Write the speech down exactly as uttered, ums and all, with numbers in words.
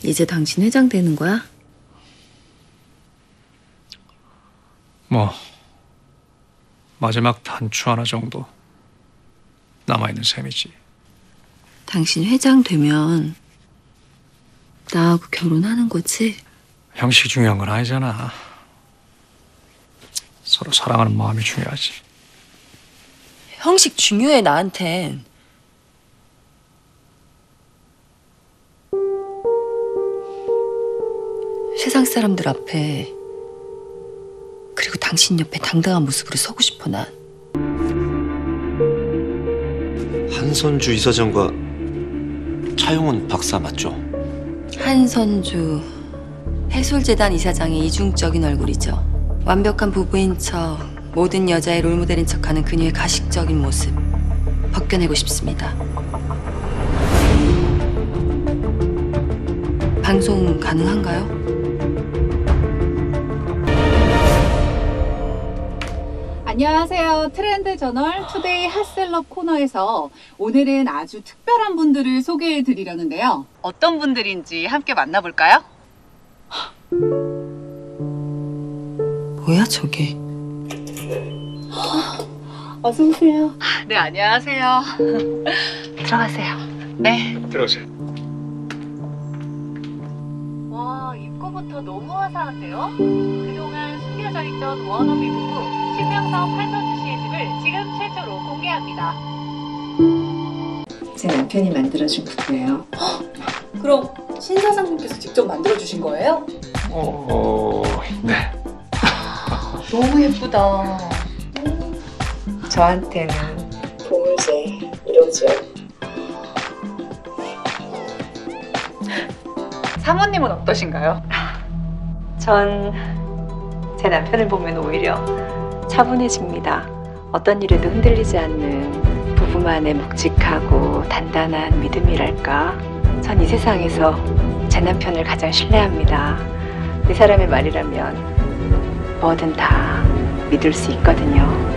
이제 당신 회장 되는 거야? 뭐 마지막 단추 하나 정도 남아있는 셈이지. 당신 회장 되면 나하고 결혼하는 거지? 형식이 중요한 건 아니잖아. 서로 사랑하는 마음이 중요하지. 형식 중요해 나한텐. 세상 사람들 앞에 그리고 당신 옆에 당당한 모습으로 서고 싶어 난. 한선주 이사장과 차용원 박사 맞죠? 한선주 해솔재단 이사장의 이중적인 얼굴이죠. 완벽한 부부인 척 모든 여자의 롤모델인 척하는 그녀의 가식적인 모습 벗겨내고 싶습니다. 방송 가능한가요? 안녕하세요. 트렌드 저널 투데이 핫셀럽 코너에서 오늘은 아주 특별한 분들을 소개해 드리려는데요. 어떤 분들인지 함께 만나볼까요? 뭐야 저게? 어서 오세요. 네, 안녕하세요. 들어가세요. 네. 들어오세요. 와, 입구부터 너무 화사한데요? 그동안 숨겨져 있던 워너비 부부 신명성 한선주 씨의 집을 지금 최초로 공개합니다. 제 남편이 만들어준 구두예요. 그럼 신 사장님께서 직접 만들어주신 거예요? 어, 네. 너무 예쁘다. 저한테는 보물제 이로죠. 사모님은 어떠신가요? 전 제 남편을 보면 오히려 차분해집니다. 어떤 일에도 흔들리지 않는 부부만의 묵직하고 단단한 믿음이랄까. 전 이 세상에서 제 남편을 가장 신뢰합니다. 이 사람의 말이라면 뭐든 다 믿을 수 있거든요.